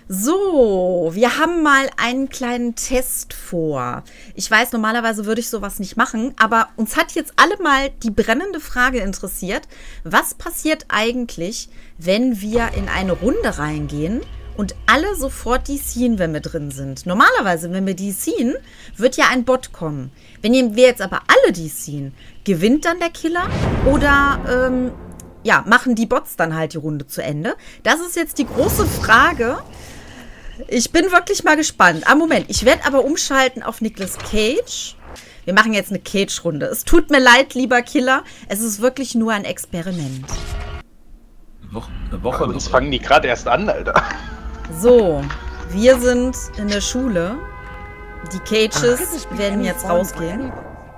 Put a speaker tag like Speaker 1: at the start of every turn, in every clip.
Speaker 1: So, wir haben mal einen kleinen Test vor. Ich weiß, normalerweise würde ich sowas nicht machen, aber uns hat jetzt alle mal die brennende Frage interessiert, was passiert eigentlich, wenn wir in eine Runde reingehen und alle sofort DCen, wenn wir drin sind. Normalerweise, wenn wir DCen, wird ja ein Bot kommen. Wenn wir jetzt aber alle DCen, gewinnt dann der Killer oder ja, machen die Bots dann halt die Runde zu Ende? Das ist jetzt die große Frage. Ich bin wirklich mal gespannt. Moment, ich werde aber umschalten auf Nicolas Cage. Wir machen jetzt eine Cage-Runde. Es tut mir leid, lieber Killer. Es ist wirklich nur ein Experiment.
Speaker 2: Eine Woche. Uns fangen die gerade erst an, Alter.
Speaker 1: So, wir sind in der Schule. Die Cages werden jetzt rausgehen.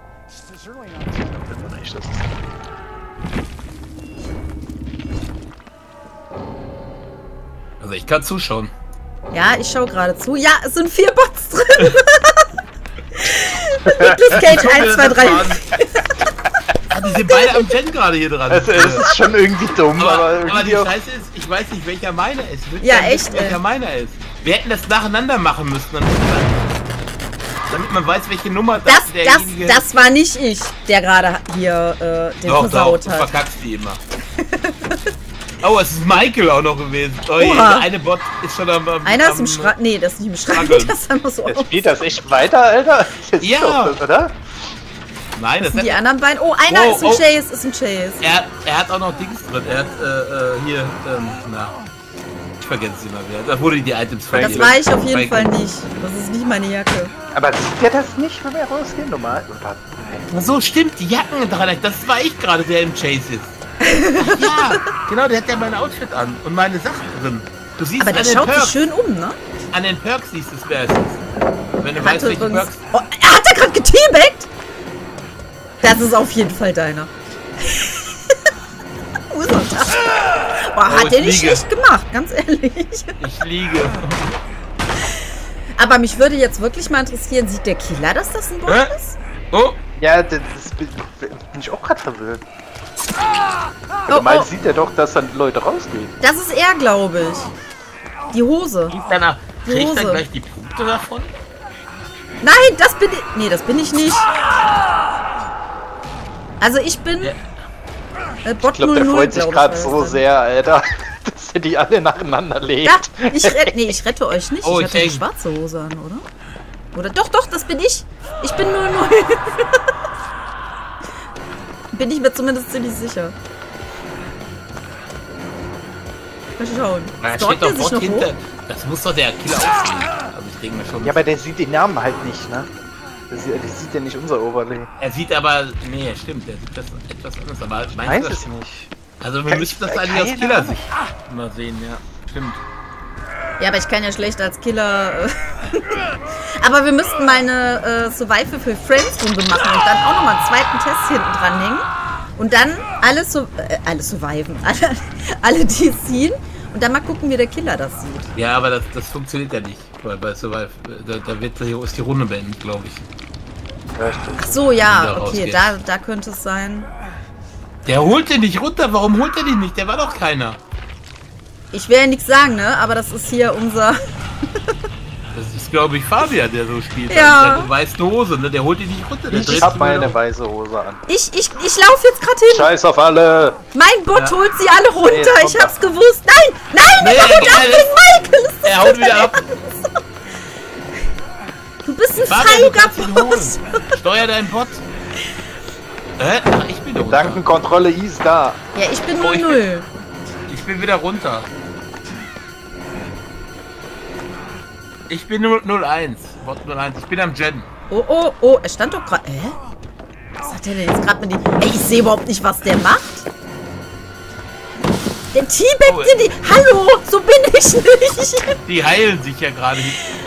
Speaker 3: Also ich kann zuschauen.
Speaker 1: Ja, ich schaue gerade zu. Ja, es sind 4 Bots drin. Nicolas Cage 1, 2, 3.
Speaker 3: Ah, die sind beide am Gen gerade hier dran.
Speaker 2: Es ist schon irgendwie dumm,
Speaker 3: aber die Scheiße ist, ich weiß nicht, welcher meiner ist.
Speaker 1: Ja, echt.
Speaker 3: Welcher meiner ist. Wir hätten das nacheinander machen müssen. Damit man weiß, welche Nummer derjenige...
Speaker 1: Das war nicht ich, der gerade hier den versaut hat.
Speaker 3: Du verkackst die immer. Oh, es ist Michael auch noch gewesen. Oh,
Speaker 1: der
Speaker 3: eine Bot ist schon am
Speaker 1: Einer ist im Schrank. Nee, das ist nicht im Schrank. Das ist einfach so.
Speaker 2: Jetzt spielt das echt weiter, Alter? Das
Speaker 3: ja.
Speaker 2: Doch, oder?
Speaker 3: Nein, das
Speaker 1: sind die anderen beiden. Oh, einer ist ein Chase, ist ein Chase.
Speaker 3: Er hat auch noch Dings drin. Er hat hier, na. Ich vergesse es immer wieder. Da wurde die Items
Speaker 1: vergeben. Das war ich auf jeden Fall nicht. Das ist nicht meine Jacke.
Speaker 2: Aber sieht der das nicht, wenn wir rausgehen? Normal.
Speaker 3: So, stimmt, die Jacken dran. Das war ich gerade, der im Chase ist. Ach, ja, genau, der hat ja mein Outfit an und meine Sachen drin. Du siehst
Speaker 1: aber der schaut sich schön um, ne?
Speaker 3: An den Perks siehst du es, wer es ist. Wenn du weißt, welche Perks...
Speaker 1: Oh, er hat da gerade geteabaggt! Das ist auf jeden Fall deiner. Wo ist er da? Boah, hat der nicht schlecht gemacht, ganz ehrlich.
Speaker 3: Ich liege.
Speaker 1: Aber mich würde jetzt wirklich mal interessieren, sieht der Killer, dass das ein Bot ist?
Speaker 3: Oh!
Speaker 2: Ja, das bin ich auch gerade verwirrt. Normal sieht er doch, dass dann Leute rausgehen.
Speaker 1: Das ist er, glaube ich. Die Hose.
Speaker 3: Kriegt er gleich die Punkte davon?
Speaker 1: Nein, das bin ich. Nee, das bin ich nicht. Also ich bin Bot 00.
Speaker 2: Ich glaube, der freut sich gerade so sehr, Alter, dass er die alle nacheinander legt.
Speaker 1: Ja, ich rette euch nicht. Ich hatte die schwarze Hose an, oder? Oder doch, das bin ich. Ich bin 00. Bin ich mir zumindest ziemlich sicher. Mal schauen.
Speaker 3: Na, steht doch Bot hinter. Das muss doch der Killer aussehen. Also ich denke mir schon.
Speaker 2: Ja, aber der sieht die Namen halt nicht, ne? Der sieht ja nicht unser Overlay.
Speaker 3: Er sieht aber. Nee, stimmt, der sieht das etwas anders. Aber
Speaker 2: meinst du das nicht?
Speaker 3: Also wir müssen das eigentlich aus Killersicht mal sehen, ja. Stimmt.
Speaker 1: Ja, aber ich kann ja schlecht als Killer. Aber wir müssten mal eine Survival für Friends Runde machen und dann auch nochmal einen zweiten Test hinten dranhängen. Und dann alle surviven. Alle die ziehen. Und dann mal gucken, wie der Killer das sieht.
Speaker 3: Ja, aber das funktioniert ja nicht. Weil bei Survival, ist die Runde beendet, glaube ich.
Speaker 1: Ach so, ja, okay, da könnte es sein.
Speaker 3: Der holt den nicht runter, warum holt er den nicht? Der war doch keiner.
Speaker 1: Ich will ja nichts sagen, ne? Aber das ist hier unser...
Speaker 3: Das ist, glaube ich, Fabian, der so spielt.
Speaker 1: Ja.
Speaker 3: Der hat eine weiße Hose, ne? Der holt die nicht runter.
Speaker 2: Ich hab meine weiße Hose an.
Speaker 1: Ich laufe jetzt gerade hin.
Speaker 2: Scheiß auf alle.
Speaker 1: Mein Bot holt sie alle runter. Nee, ich hab's gewusst. Nein, er haut ab wegen Michael.
Speaker 3: Er haut wieder ab.
Speaker 1: Du bist ein feiger Bot.
Speaker 3: Steuer deinen Bot. Ach, ich bin runter.
Speaker 2: Gedankenkontrolle ist da.
Speaker 1: Ja, ich bin 0-0.
Speaker 3: Ich bin wieder runter. Ich bin 01. Bot 01. Ich bin am Gen.
Speaker 1: Oh, er stand doch gerade. Was hat der denn jetzt gerade mit dem... Ey, ich sehe überhaupt nicht, was der macht. Der teabaggt in die... Hallo, so bin ich nicht.
Speaker 3: Die heilen sich ja gerade. Oh.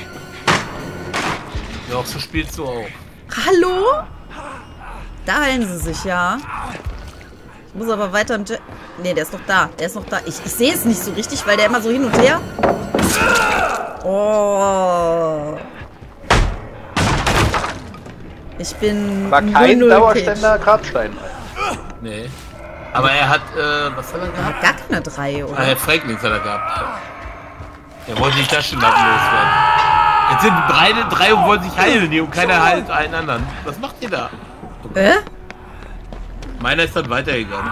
Speaker 3: Ja, so spielst du auch.
Speaker 1: Hallo? Da heilen sie sich, ja. Ich muss aber weiter im Jet... Ne, der ist noch da. Der ist noch da. Ich sehe es nicht so richtig, weil der immer so hin und her... Oh. Ich bin...
Speaker 2: War kein Dauerständer Grabstein.
Speaker 3: Nee. Aber er hat, was hat er gehabt?
Speaker 1: Gar keine 3, oder?
Speaker 3: Ah, Franklins hat er gehabt. Er wollte die Taschenlampen loswerden. Jetzt sind beide drei und wollen sich heilen und keiner heilt einen anderen. Was macht ihr da? Meiner ist dann weitergegangen.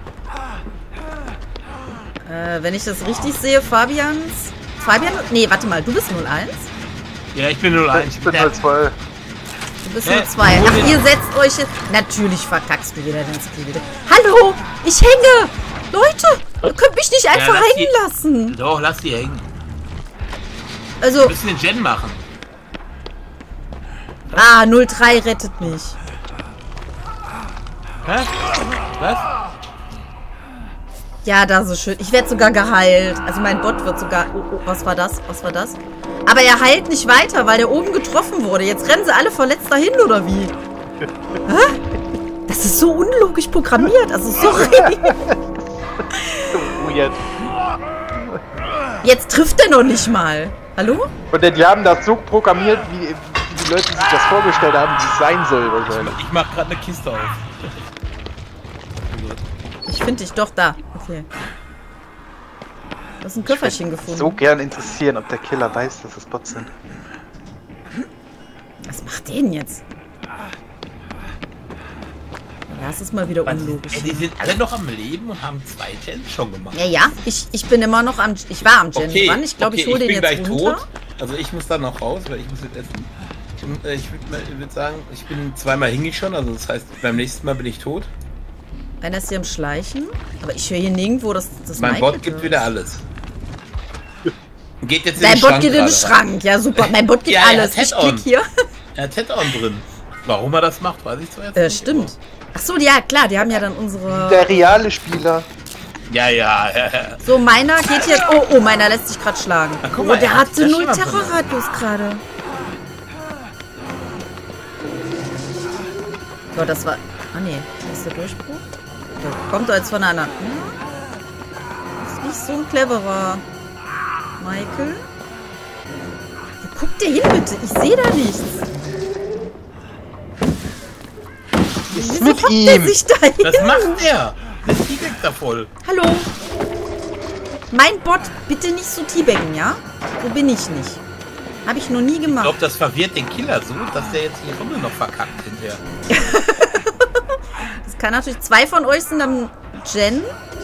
Speaker 1: Wenn ich das richtig sehe, Fabian? Nee, warte mal, du bist 01?
Speaker 3: Ja, ich bin 01.
Speaker 2: Ich bin 02.
Speaker 1: Du bist 02. Ach, ihr setzt euch jetzt... Natürlich verkackst du wieder den Skill wieder. Hallo, ich hänge! Leute, ihr könnt mich nicht einfach hängen lassen.
Speaker 3: Doch, lass die hängen.
Speaker 1: Also...
Speaker 3: Wir müssen den Gen machen.
Speaker 1: 03 rettet mich.
Speaker 3: Hä? Was?
Speaker 1: Ja, das ist schön. Ich werde sogar geheilt. Also mein Bot wird sogar... Oh, was war das? Was war das? Aber er heilt nicht weiter, weil der oben getroffen wurde. Jetzt rennen sie alle verletzt dahin, oder wie? Hä? Das ist so unlogisch programmiert. Also sorry.
Speaker 2: Weird.
Speaker 1: Jetzt trifft er noch nicht mal. Hallo?
Speaker 2: Und die haben das so programmiert, wie die Leute sich das vorgestellt haben, wie es sein soll wahrscheinlich.
Speaker 3: Ich mach gerade eine Kiste auf.
Speaker 1: Ich finde dich doch da. Okay. Du hast ein Köfferchen gefunden.
Speaker 2: So gern interessieren, ob der Killer weiß, dass es Bots sind.
Speaker 1: Was macht den jetzt? Das ist mal wieder unlogisch.
Speaker 3: Die sind alle noch am Leben und haben 2 Gens schon gemacht.
Speaker 1: Ja. Ich bin immer noch am... Ich war am Gen dran. Ich glaube, ich hole den jetzt runter.
Speaker 3: Ich bin gleich tot. Also ich muss dann noch raus, weil ich muss jetzt essen. Ich würde sagen, ich bin zweimal hing ich schon. Also das heißt, beim nächsten Mal bin ich tot.
Speaker 1: Einer ist hier am Schleichen. Aber ich höre hier nirgendwo, dass
Speaker 3: mein Bot gibt wieder alles. Geht jetzt
Speaker 1: Dein Bot geht in den Schrank. Ja, super. Mein Bot gibt alles. Ich klick hier.
Speaker 3: Er hat Head-On drin. Warum er das macht, weiß ich zwar jetzt nicht.
Speaker 1: Stimmt. Ach so, ja, klar. Die haben ja dann unsere...
Speaker 2: Der reale Spieler.
Speaker 3: Ja.
Speaker 1: So, meiner geht hier... Oh, meiner lässt sich gerade schlagen.
Speaker 3: Ach, guck mal,
Speaker 1: der hatte 0 Terrorradius gerade. So, das war... Ah, nee. Das ist der Durchbruch. Okay. Kommt doch jetzt von einer... Das ist nicht so ein cleverer... Michael? Wo guckt der hin, bitte? Ich sehe da nichts.
Speaker 2: Ist
Speaker 1: Wieso
Speaker 2: mit
Speaker 1: hockt
Speaker 2: ihm.
Speaker 1: der sich da hin?
Speaker 3: Was macht der? Der T-Bag da voll.
Speaker 1: Hallo? Mein Bot, bitte nicht so teabaggen, ja? So bin ich nicht. Habe ich noch nie
Speaker 3: Ich
Speaker 1: gemacht.
Speaker 3: glaube, das verwirrt den Killer so, dass der jetzt die Runde noch verkackt hinterher.
Speaker 1: Das kann natürlich... 2 von euch sind am Gen.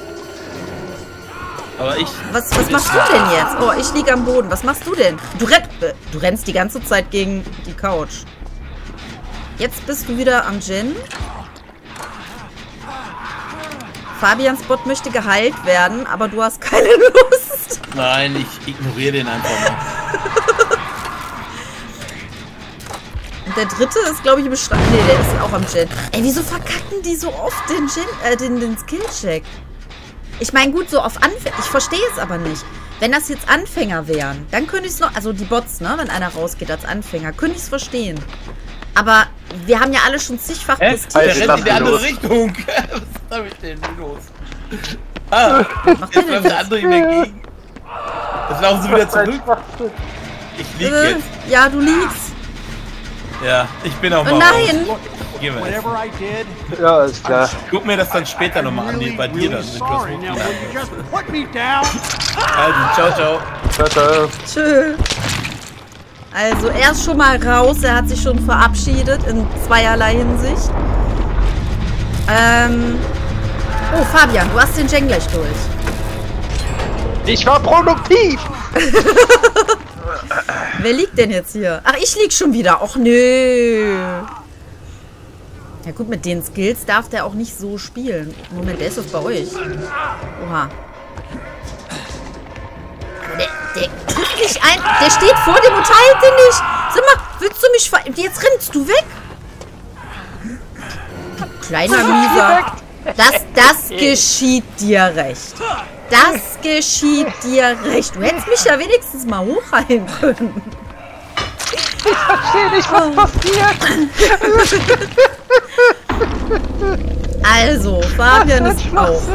Speaker 3: Aber ich...
Speaker 1: Was machst du denn jetzt? Oh, ich liege am Boden. Was machst du denn? Du rennst die ganze Zeit gegen die Couch. Jetzt bist du wieder am Gen. Fabians Bot möchte geheilt werden, aber du hast keine Lust.
Speaker 3: Nein, ich ignoriere den einfach mal.
Speaker 1: Und der dritte ist, glaube ich, im Schrank. Nee, der ist auch am Gen. Ey, wieso verkacken die so oft den Skill-Check? Ich meine, gut, so auf Anfänger. Ich verstehe es aber nicht. Wenn das jetzt Anfänger wären, dann könnte ich es noch. Also die Bots, ne? Wenn einer rausgeht als Anfänger, könnte ich es verstehen. Aber wir haben ja alle schon zigfach prestiert.
Speaker 3: Der rennt in die andere Richtung. Was ist da mit dem los? Jetzt läuft der andere ihm entgegen. Jetzt laufen sie wieder zurück. Ich lieg jetzt.
Speaker 1: Ja, du liegst.
Speaker 3: Ja, ich bin auch mal
Speaker 1: nein!
Speaker 3: raus. Gehen wir jetzt.
Speaker 2: Ja, ist klar.
Speaker 3: Guck mir das dann später nochmal an, bei dir dann. Also, ciao.
Speaker 2: Ciao.
Speaker 1: Tschö. Also, er ist schon mal raus. Er hat sich schon verabschiedet in zweierlei Hinsicht. Oh, Fabian, du hast den Gen gleich durch.
Speaker 2: Ich war produktiv!
Speaker 1: Wer liegt denn jetzt hier? Ach, ich lieg schon wieder. Och, nö. Ja gut, mit den Skills darf der auch nicht so spielen. Moment, der ist doch bei euch. Oha. Der trifft nicht ein. Der steht vor dem und heilt den nicht. Sag mal, willst du mich ver... Jetzt rennst du weg. Kleiner Mieser. Das geschieht dir recht. Das geschieht dir recht. Du hättest mich ja wenigstens mal hochheilen können.
Speaker 2: Ich verstehe nicht, was passiert.
Speaker 1: Also, Fabian ist auch raus.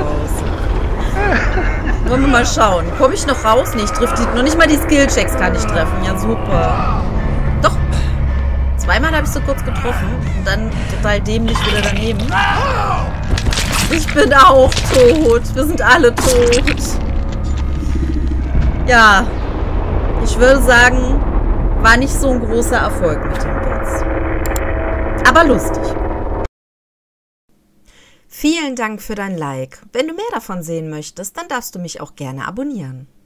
Speaker 1: Wollen wir mal schauen. Komme ich noch raus? Nee, ich treffe die... Noch nicht mal die Skill-Checks kann ich treffen. Ja, super. Doch. Zweimal habe ich so kurz getroffen. Und dann total dämlich wieder daneben. Ich bin auch tot. Wir sind alle tot. Ja. Ich würde sagen, war nicht so ein großer Erfolg mit dem Witz. Aber lustig. Vielen Dank für dein Like. Wenn du mehr davon sehen möchtest, dann darfst du mich auch gerne abonnieren.